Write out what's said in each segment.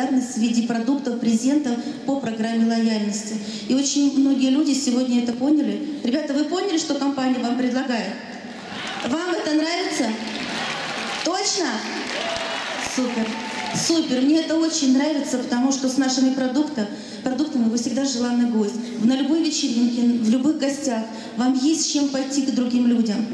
в виде продуктов, презентов по программе лояльности. И очень многие люди сегодня это поняли. Ребята, вы поняли, что компания вам предлагает? Вам это нравится? Точно? Супер. Супер. Мне это очень нравится, потому что с нашими продуктами вы всегда желанный гость. На любой вечеринке, в любых гостях вам есть с чем пойти к другим людям.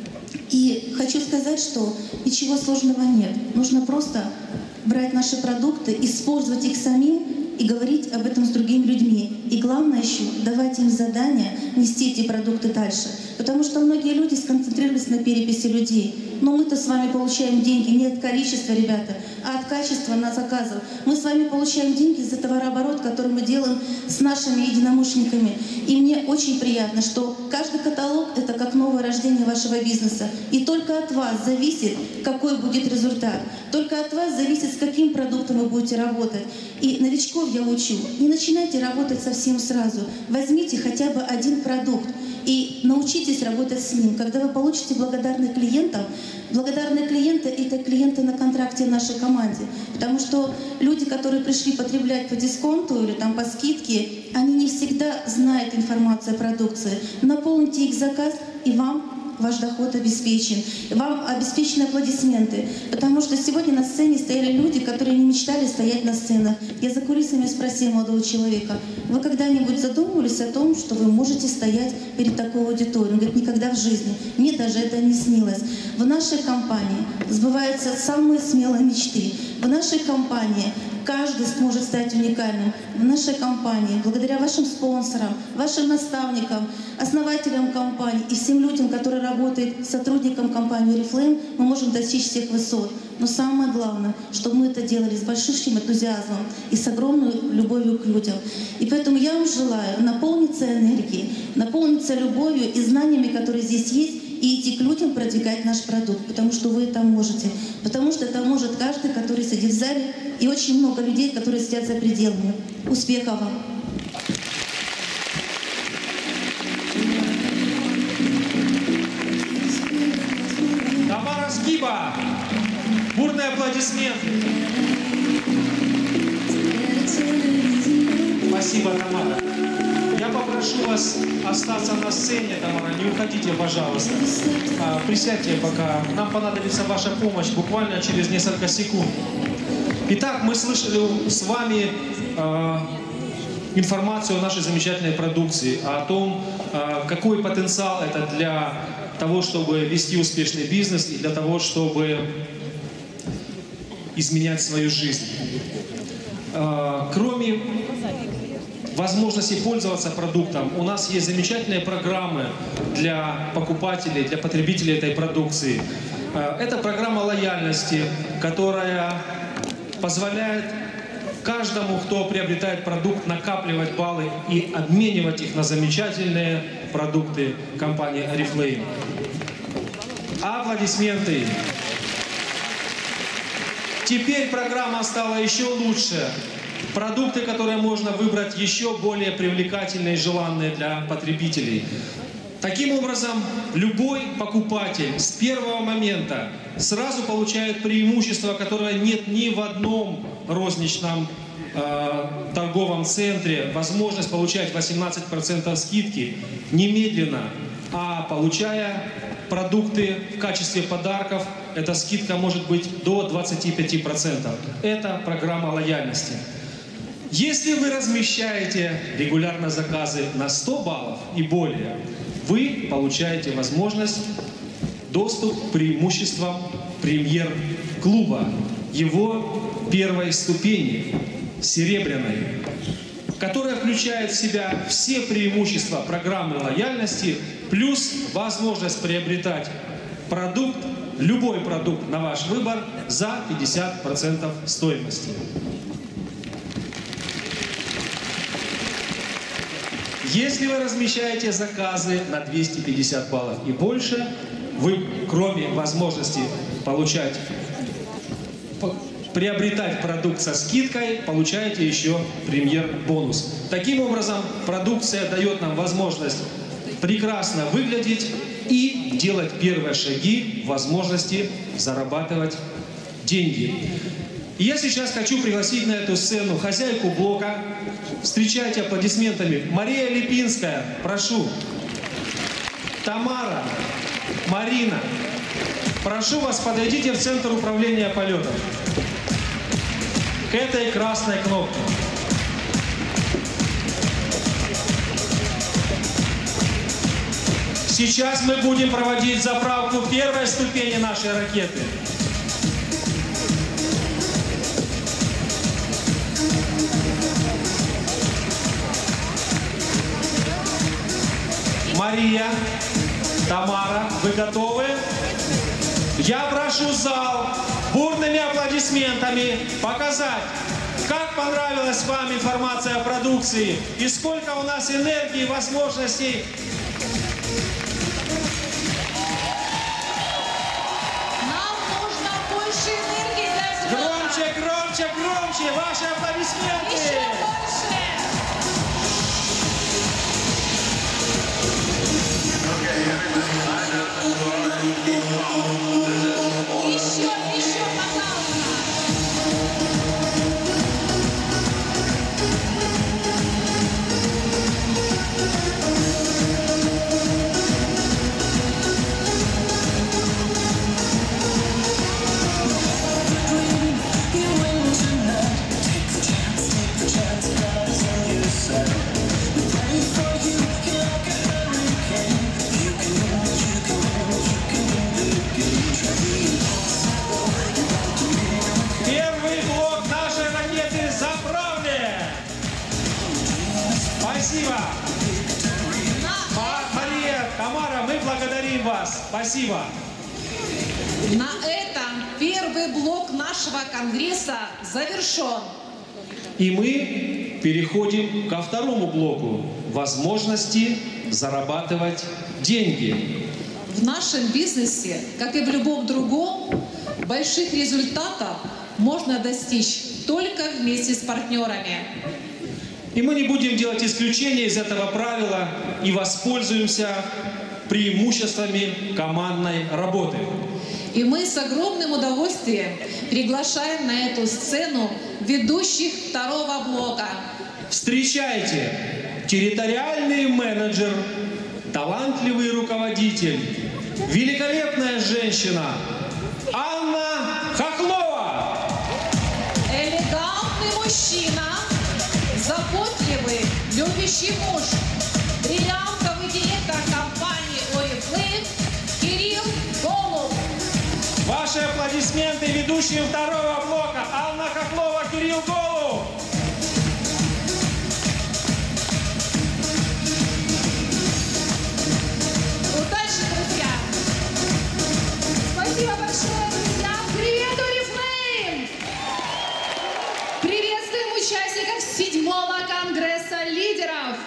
И хочу сказать, что ничего сложного нет. Нужно просто брать наши продукты, использовать их самим и говорить об этом с другими людьми. И главное еще, давать им задание нести эти продукты дальше. Потому что многие люди сконцентрировались на переписи людей. Но мы-то с вами получаем деньги не от количества, ребята, а от качества на заказов. Мы с вами получаем деньги за товарооборот, который мы делаем с нашими единомышленниками. И мне очень приятно, что каждый каталог — это как новое рождение вашего бизнеса. И только от вас зависит, какой будет результат. Только от вас зависит, с каким продуктом вы будете работать. И новичков я учу: не начинайте работать совсем сразу. Возьмите хотя бы один продукт и научитесь работать с ним. Когда вы получите благодарных клиентов, благодарные клиенты — это клиенты на контракте в нашей команде. Потому что люди, которые пришли потреблять по дисконту или там по скидке, они не всегда знают информацию о продукции. Наполните их заказ, и вам ваш доход обеспечен. Вам обеспечены аплодисменты. Потому что сегодня на сцене стояли люди, которые не мечтали стоять на сценах. Я за кулисами спросила молодого человека: вы когда-нибудь задумывались о том, что вы можете стоять перед такой аудиторией? Он говорит: никогда в жизни. Мне даже это не снилось. В нашей компании сбываются самые смелые мечты. В нашей компании каждый сможет стать уникальным. В нашей компании, благодаря вашим спонсорам, вашим наставникам, основателям компании и всем людям, которые работают сотрудникам компании Oriflame, мы можем достичь всех высот. Но самое главное, чтобы мы это делали с большим энтузиазмом и с огромной любовью к людям. И поэтому я вам желаю наполниться энергией, наполниться любовью и знаниями, которые здесь есть, и идти к людям продвигать наш продукт, потому что вы это можете. Потому что это может каждый, который сидит в зале, и очень много людей, которые сидят за пределами. Успехов вам! Тамара Скиба! Бурные аплодисменты! Спасибо, Тамара. Я попрошу вас остаться на сцене, Тамара, не уходите, пожалуйста. Присядьте пока. Нам понадобится ваша помощь буквально через несколько секунд. Итак, мы слышали с вами информацию о нашей замечательной продукции, о том, какой потенциал это для того, чтобы вести успешный бизнес и для того, чтобы изменять свою жизнь. Кроме возможности пользоваться продуктом, у нас есть замечательные программы для покупателей, для потребителей этой продукции. Это программа лояльности, которая позволяет каждому, кто приобретает продукт, накапливать баллы и обменивать их на замечательные продукты компании Oriflame. Аплодисменты! Теперь программа стала еще лучше. Продукты, которые можно выбрать, еще более привлекательные и желанные для потребителей. Таким образом, любой покупатель с первого момента сразу получает преимущество, которое нет ни в одном розничном торговом центре. Возможность получать 18% скидки немедленно, а получая продукты в качестве подарков, эта скидка может быть до 25%. Это программа лояльности. Если вы размещаете регулярно заказы на 100 баллов и более, вы получаете возможность, доступ к преимуществам премьер-клуба, его первой ступени, серебряной, которая включает в себя все преимущества программы лояльности, плюс возможность приобретать продукт, любой продукт на ваш выбор за 50% стоимости. Если вы размещаете заказы на 250 баллов и больше, вы, кроме возможности приобретать продукт со скидкой, получаете еще премьер-бонус. Таким образом, продукция дает нам возможность прекрасно выглядеть и делать первые шаги в возможности зарабатывать деньги. И я сейчас хочу пригласить на эту сцену хозяйку блока. Встречайте аплодисментами. Мария Липинская, прошу. Тамара, Марина, прошу вас, подойдите в центр управления полетов. К этой красной кнопке. Сейчас мы будем проводить заправку первой ступени нашей ракеты. Мария, Тамара, вы готовы? Я прошу зал бурными аплодисментами показать, как понравилась вам информация о продукции и сколько у нас энергии и возможностей. Нам нужно больше энергии для взлета. Громче, громче, громче! Ваши аплодисменты! Еще больше! Еще, пожалуйста! Первый блок нашей ракеты заправлен! Спасибо! Мария, Тамара, мы благодарим вас. Спасибо. На этом первый блок нашего конгресса завершен. И мы переходим ко второму блоку. Возможности зарабатывать деньги. В нашем бизнесе, как и в любом другом, больших результатов можно достичь только вместе с партнерами. И мы не будем делать исключения из этого правила и воспользуемся преимуществами командной работы. И мы с огромным удовольствием приглашаем на эту сцену ведущих второго блока. Встречайте, территориальный менеджер, талантливый руководитель, великолепная женщина Анна Хохлова. Элегантный мужчина, заботливый, любящий муж, бриллиантовый директор компании Oriflame Кирилл Голуб. Ваши аплодисменты ведущим второго блока Анна Хохлова, Кирилл Голуб. Удачи, друзья! Спасибо большое, друзья! Привет, Oriflame! Приветствуем участников 7-го конгресса лидеров!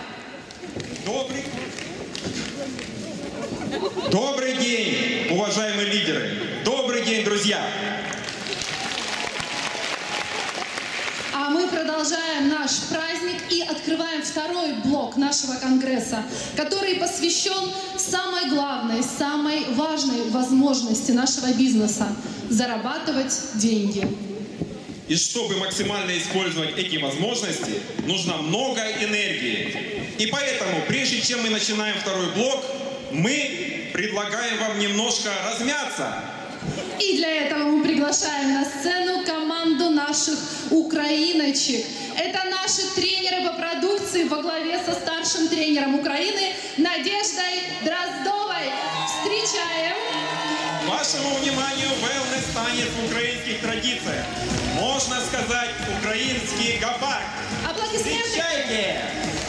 Добрый день, уважаемые лидеры! Добрый день, друзья! А мы продолжаем наш праздник и открываем второй блок нашего конгресса, который посвящен самой главной, самой важной возможности нашего бизнеса – зарабатывать деньги. И чтобы максимально использовать эти возможности, нужно много энергии. И поэтому, прежде чем мы начинаем второй блок, мы предлагаем вам немножко размяться. И для этого мы приглашаем на сцену команду наших украиночек. Это наши тренеры по продукции во главе со старшим тренером Украины Надеждой Дроздовой. Встречаем! Вашему вниманию wellness-танец в украинских традициях. Можно сказать, украинский гопак. Аплодисменты! Встречайте!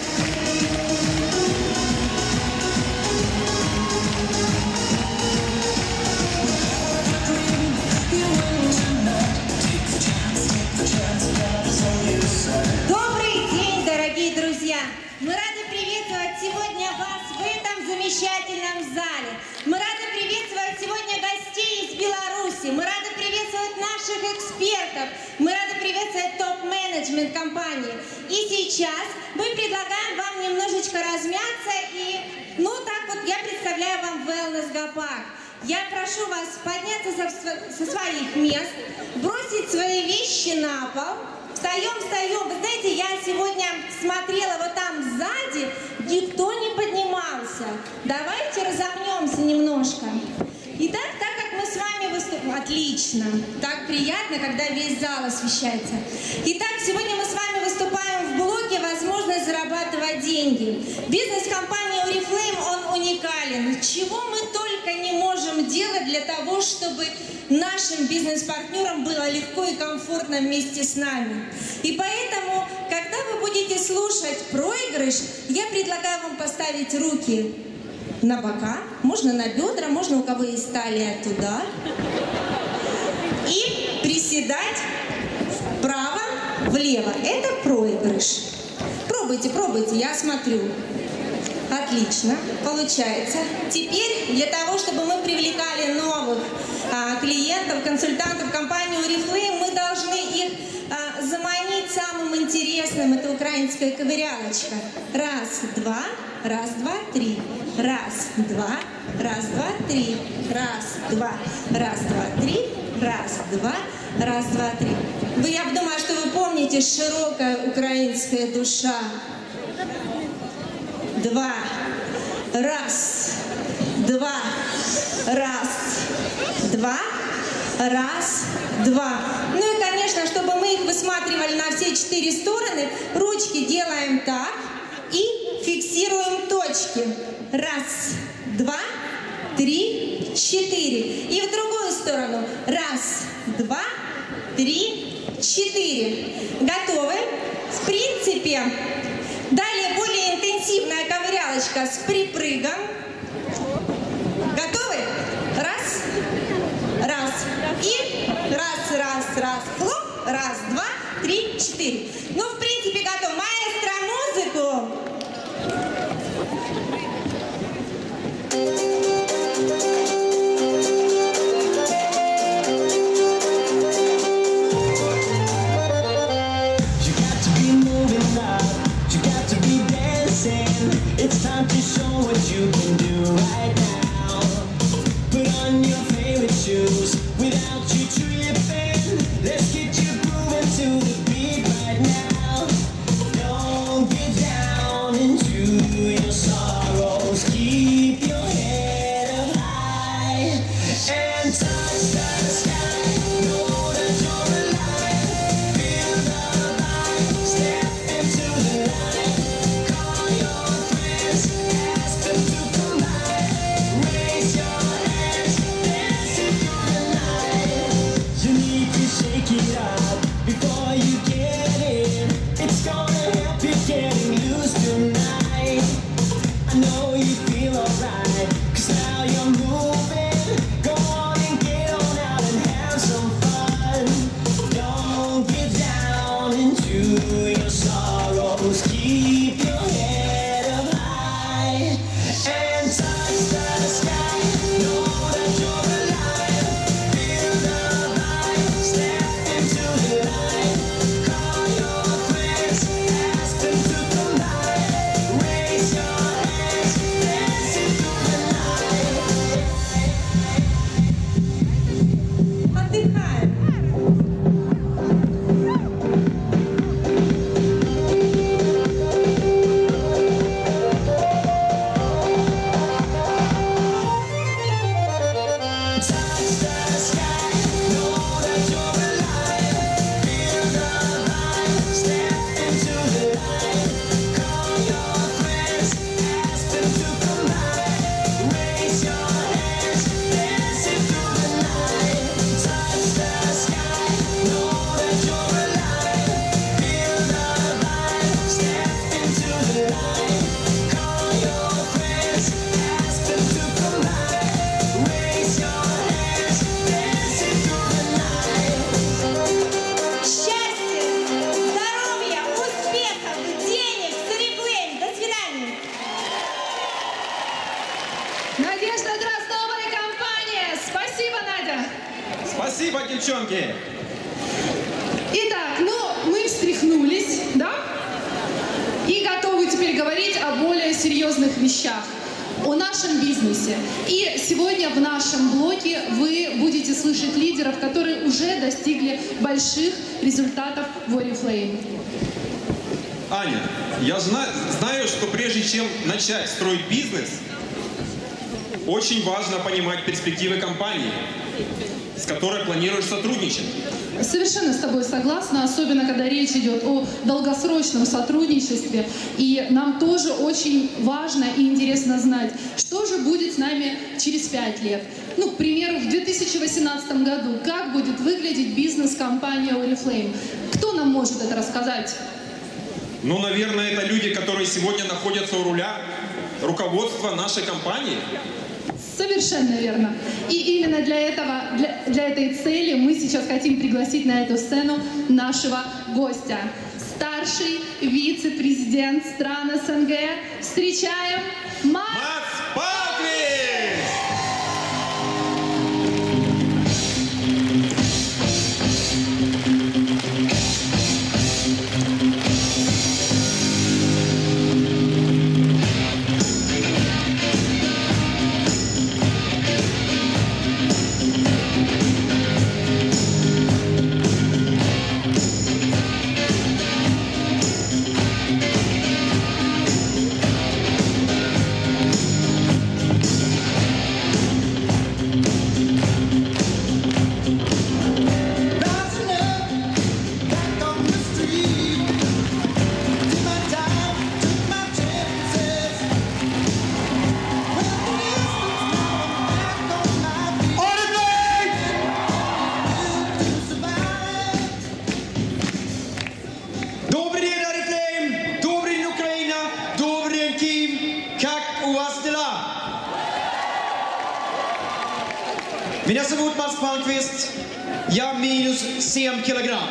Добрый день, дорогие друзья! Мы рады приветствовать сегодня вас в этом замечательном зале. Мы рады приветствовать сегодня гостей из Беларуси. Мы рады приветствовать наших экспертов. Мы рады приветствовать топ-менеджмент компании. И сейчас мы предлагаем вам немножечко размяться и, так вот, я представляю вам Wellness Гопак. я прошу вас подняться со своих мест, бросить свои вещи на пол. Встаем, встаем. Вы знаете, я сегодня смотрела вот там сзади, никто не поднимался. Давайте разомнемся немножко. Итак, так как мы с вами выступаем... Отлично. Так приятно, когда весь зал освещается. Итак, сегодня мы с вами выступаем в блоке «Возможность зарабатывать деньги». Бизнес-компания Oriflame, он уникален. Чего мы только не можем делать для того, чтобы нашим бизнес-партнерам было легко и комфортно вместе с нами. И поэтому, когда вы будете слушать проигрыш, я предлагаю вам поставить руки на бока, можно на бедра, можно у кого есть талия туда. И приседать вправо, влево. Это проигрыш. Пробуйте, пробуйте, я смотрю. Отлично, получается. Теперь для того, чтобы мы привлекали новых клиентов, консультантов в компанию Oriflame, мы должны их заманить самым интересным. Это украинская ковырялочка. Раз, два, три. Раз, два, три. Раз, два, три. Раз, два, три. Я думаю, что вы помните «Широкая украинская душа». Два. Раз. Два. Раз. Два. Раз. Два. Ну и, конечно, чтобы мы их высматривали на все 4 стороны, ручки делаем так и фиксируем точки. Раз, два, три, 4. И в другую сторону. Раз, два, три, 4. Готовы? В принципе, далее более интенсивная ковырялочка с припрыгом. Готовы? Раз, раз. И раз. Хлоп. Раз, два, три, 4. Ну, в принципе, готов. Маэстро, музыку. It's time to show what you can do right now. Put on your favorite shoes without you tripping. Let's get you grooving to the beat right now. Don't get down into your sorrows. Keep your head up high and touch the sky. Know that you're alive. Feel the vibe. Step into the light. Call your friends, ask them to come by. Raise your hands, dancing through the night. You need to shake it up before you get in. It's gonna help you getting loose tonight. I know you feel alright, 'cause now you're moving. Go on and get on out and have some fun. Don't get down into your sorrows. Keep your head up high and touch the sky. Know that you're alive. Feel the vibe. Step into the light. Call your friends, ask them to come by. Raise your hands, dancing through the night. Отдыхаем. Touch the sky, know that you're alive. Feel the vibe, step into the light. Call your friends, ask them to come by. Raise your hands, dancing through the night. Touch the sky, know that you're alive. Feel the vibe, step into the light. Call your friends, ask them to come by. Raise your hands, dancing through the night. Счастья, здоровья, успехов, денег, с Oriflame. До свидания. Надежда Дроздова и компания. Спасибо, Надя. Спасибо, девчонки. Итак, ну, мы встряхнулись, да? И готовы теперь говорить о более серьезных вещах. о нашем бизнесе. И сегодня в нашем блоке вы будете слышать лидеров, которые уже достигли больших результатов в Oriflame. Аня, я знаю, что прежде чем начать строить бизнес, очень важно понимать перспективы компании, с которой планируешь сотрудничать. Совершенно с тобой согласна, особенно когда речь идет о долгосрочном сотрудничестве. И нам тоже очень важно и интересно знать, что же будет с нами через 5 лет. Ну, к примеру, в 2018 году, как будет выглядеть бизнес-компания Oriflame. Кто нам может это рассказать? Ну, наверное, это люди, которые сегодня находятся у руля руководства нашей компании. Совершенно верно. И именно для этой цели мы сейчас хотим пригласить на эту сцену нашего гостя. Старший вице-президент стран СНГ. Встречаем Мац Палквист! Меня зовут Мац Палквист, я минус 7 килограмм.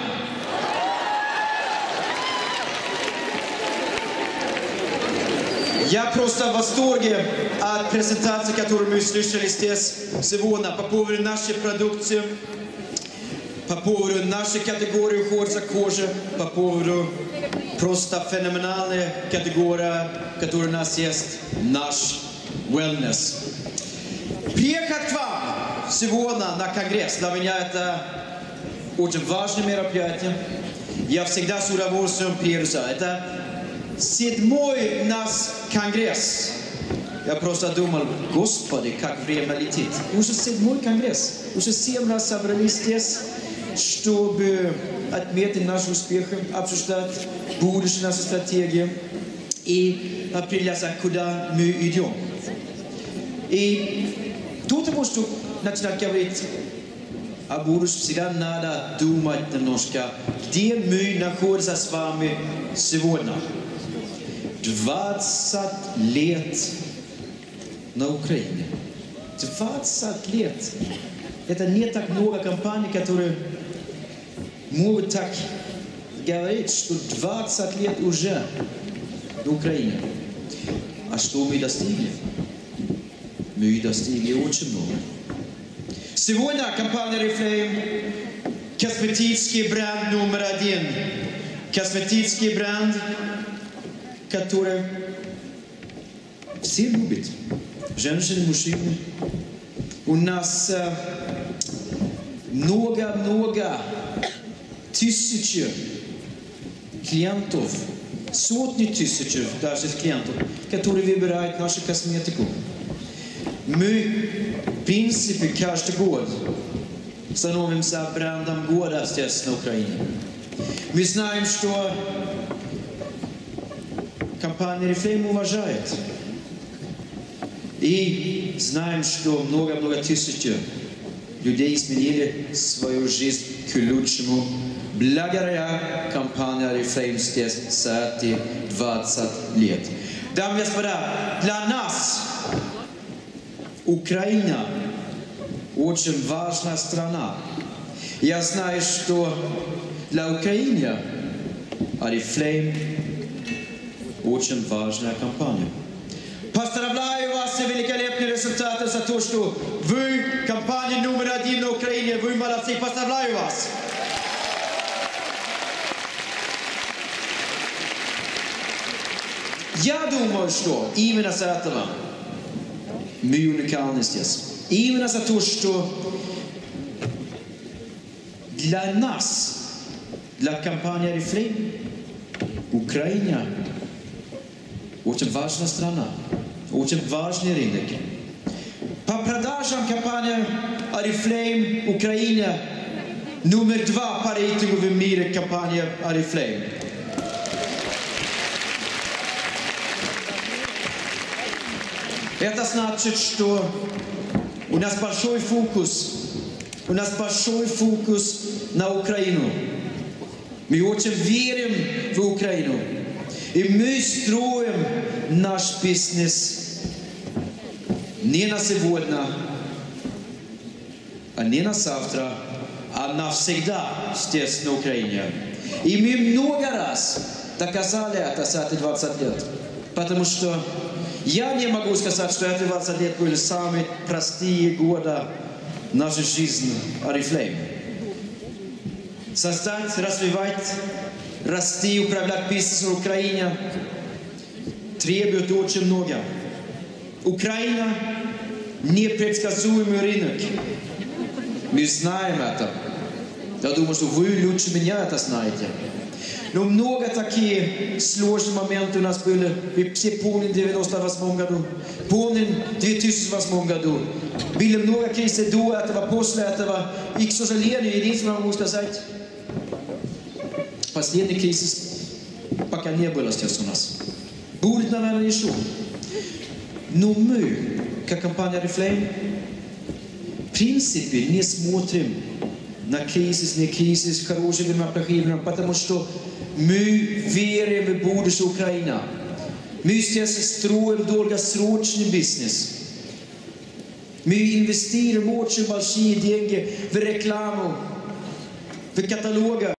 Я просто в восторге от презентации, которую мы слышали здесь сегодня по поводу нашей продукции, по поводу нашей категории уход за кожей, по поводу просто феноменальной категории, которая у нас есть, наш wellness. Приехать к вам сегодня на конгресс, для меня это очень важное мероприятие. Я всегда с удовольствием приеду. Это 7-й наш конгресс. Я просто думал, Господи, как время летит. Уже 7-й конгресс. Уже 7 раз собрались здесь, чтобы отметить наши успехи, обсуждать будущее нашей стратегии и определять, куда мы идем. И до того, что начинать говорить о будущем, всегда надо думать немножко, где мы находимся с вами сегодня. 20 лет на Украине. 20 лет. Это не так много компаний, которые могут так говорить, что 20 лет уже на Украине. А что мы достигли? Мы достигли очень много. Сегодня компания Oriflame – косметический бренд номер 1. Косметический бренд, который все любят. Женщины, мужчины. У нас много тысяч клиентов, сотни тысяч даже клиентов, которые выбирают нашу косметику. Мы, в принципе, каждый год становимся брендом года здесь на Украине. Мы знаем, что компания Oriflame уважает. И знаем, что много тысяч людей изменили свою жизнь к лучшему благодаря компании Oriflame здесь за эти 20 лет. Дамы и господа, для нас Украина очень важная страна. Я знаю, что для Украины Oriflame очень важная компания. Поздравляю вас за великолепные результаты, за то, что вы компания номер 1 на Украине. Вы молодцы. Поздравляю вас. Я думаю, что именно с этого мы уникальны здесь. Именно за то, что для нас, для компании Oriflame, Украина очень важная страна, очень важный рынок. По продажам компания Oriflame Украина номер 2 по рейтингу в мире компания Oriflame. Это значит, что у нас большой фокус на Украину. Мы очень верим в Украину. И мы строим наш бизнес не на сегодня, а не на завтра, а навсегда здесь, на Украине. И мы много раз доказали это за эти 20 лет. Потому что я не могу сказать, что эти 20 лет были самые простые годы нашей жизни Oriflame. Создать, развивать, расти, управлять бизнесом в Украине требует очень много. Украина непредсказуемый рынок. Мы знаем это. Я думаю, что вы лучше меня это знаете. Но много такие сложные моменты у нас были. Мы все помним 98 году, помним 2008 году. Было много кризисов до этого, после этого. И, к сожалению, единственное, могу сказать, последний кризис пока не было здесь у нас. Будет, наверное, еще. Но мы, как компания Oriflame, в принципе не смотрим на кризис, не кризис, хорошие времена, плохие времена, потому что мы верим в будущее Украины. Мы здесь строим долгосрочный бизнес. Мы инвестируем очень большие деньги в рекламу, в каталоger.